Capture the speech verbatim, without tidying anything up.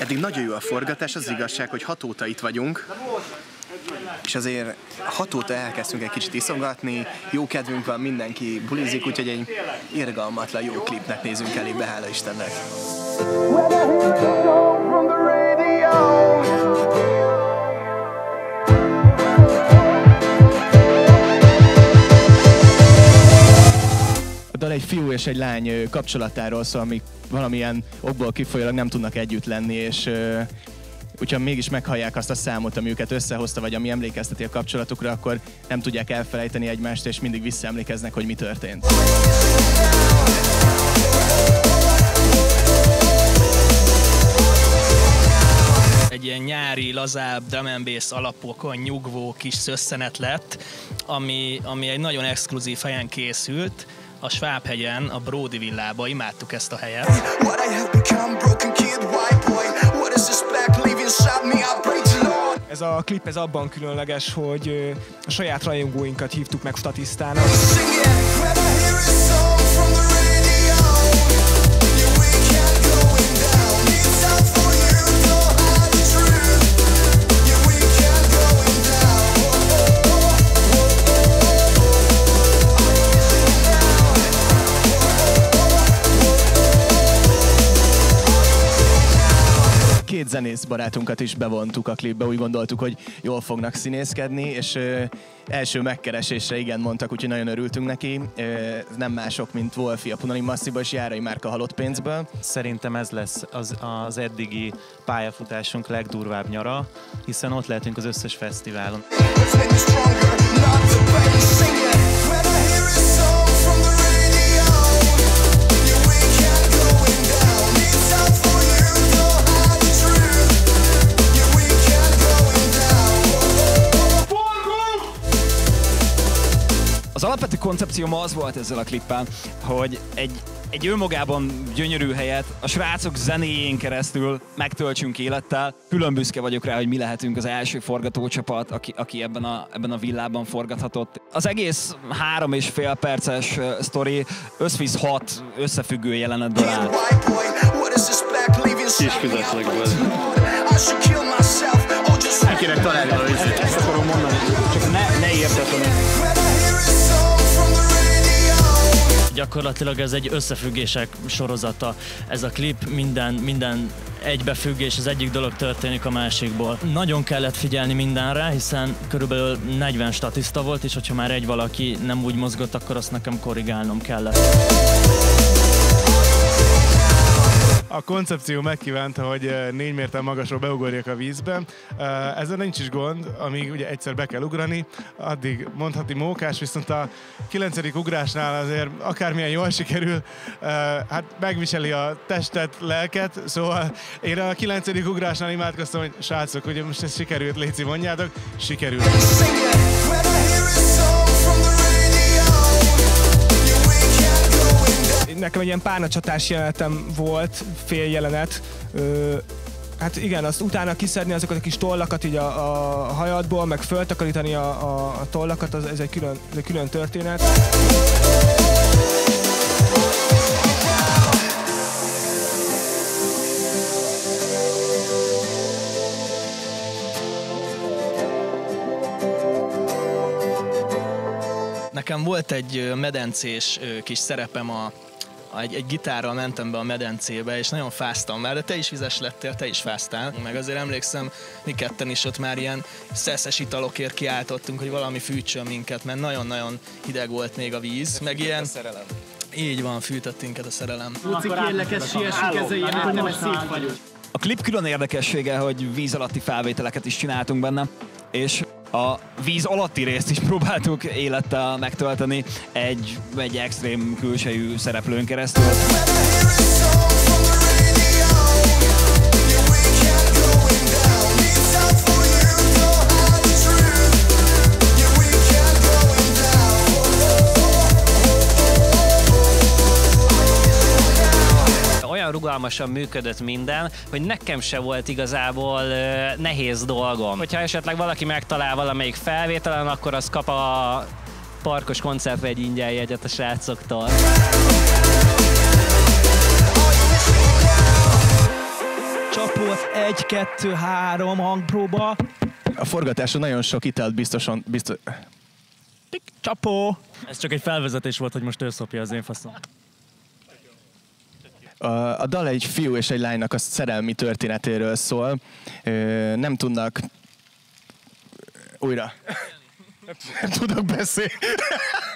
Eddig nagyon jó a forgatás, az igazság, hogy hat óta itt vagyunk, és azért hat óta elkezdtünk egy kicsit iszongatni, jó kedvünk van, mindenki bulizik, úgyhogy egy irgalmatlan jó klipnek nézünk elébe, hála Istennek. A dal egy fiú és egy lány kapcsolatáról szól, amik valamilyen okból kifolyólag nem tudnak együtt lenni, és hogyha mégis meghallják azt a számot, ami őket összehozta, vagy ami emlékezteti a kapcsolatukra, akkor nem tudják elfelejteni egymást, és mindig visszaemlékeznek, hogy mi történt. Egy ilyen nyári, lazább, drum and bass alapokon nyugvó kis szösszenet lett, ami, ami egy nagyon exkluzív helyen készült, a Svábhegyen, a Bródi villába. Imádtuk ezt a helyet. Ez a klip ez abban különleges, hogy a saját rajongóinkat hívtuk meg statisztának. Két zenész barátunkat is bevontuk a klipbe, úgy gondoltuk, hogy jól fognak színészkedni, és ö, első megkeresésre igen mondtak, úgyhogy nagyon örültünk neki. Ö, nem mások, mint Wolfi a Punani Masszívból és Járai Márka Halott pénzből. Szerintem ez lesz az, az eddigi pályafutásunk legdurvább nyara, hiszen ott lehetünk az összes fesztiválon. Az alapvető koncepcióm az volt ezzel a klippel, hogy egy, egy önmagában gyönyörű helyet a srácok zenéjén keresztül megtöltsünk élettel. Külön büszke vagyok rá, hogy mi lehetünk az első forgatócsapat, aki, aki ebben, a, ebben a villában forgathatott. Az egész három és fél perces sztori összvisz hat összefüggő jelenetből áll. Kis fizetlegből. El kéne találni a vízét. Ezt akarom mondani, csak ne, ne értetlenek. Gyakorlatilag ez egy összefüggések sorozata. Ez a klip minden, minden egybefüggés, az egyik dolog történik a másikból. Nagyon kellett figyelni mindenre, hiszen körülbelül negyven statiszta volt, és hogyha már egy valaki nem úgy mozgott, akkor azt nekem korrigálnom kellett. A koncepció megkívánta, hogy négy méter magasról beugorjak a vízbe. Ezzel nincs is gond, amíg ugye egyszer be kell ugrani, addig mondhatni mókás, viszont a kilencedik ugrásnál azért akármilyen jól sikerül, hát megviseli a testet, lelket, szóval én a kilencedik ugrásnál imádkoztam, hogy srácok, ugye most ez sikerült, léci mondjátok, sikerült. Nekem egy ilyen párnacsatás jelenetem volt, fél jelenet. Ö, hát igen, azt utána kiszedni azokat a kis tollakat így a, a hajadból, meg föltakarítani a, a, a tollakat, az, ez egy külön, ez egy külön történet. Nekem volt egy medencés kis szerepem, a, egy, egy gitárral mentem be a medencébe, és nagyon fáztam már, de te is vizes lettél, te is fáztál. Meg azért emlékszem, mi ketten is ott már ilyen szeszes italokért kiáltottunk, hogy valami fűtsön minket, mert nagyon-nagyon hideg volt még a víz, meg ilyen... szerelem. Így van, fűtött minket a szerelem. Luci, kérlek, ezt siessük ezzel ilyen, hogy nem egy szép vagyok. A klip külön érdekessége, hogy víz alatti felvételeket is csináltunk benne, és a víz alatti részt is próbáltuk élettel megtölteni egy, egy extrém külsejű szereplőn keresztül. Rugalmasan működött minden, hogy nekem se volt igazából uh, nehéz dolgom. Hogyha esetleg valaki megtalál valamelyik felvételen, akkor az kap a parkos koncertre egy ingyen jegyet a srácoktól. Csapott egy, kettő, három hangpróba. A forgatáson nagyon sok italt biztosan... Biztos... Tik, csapó. Ez csak egy felvezetés volt, hogy most ő szopja az én faszom. A, a dal egy fiú és egy lánynak a szerelmi történetéről szól. Ö, nem tudnak... Újra. Nem tudok beszélni.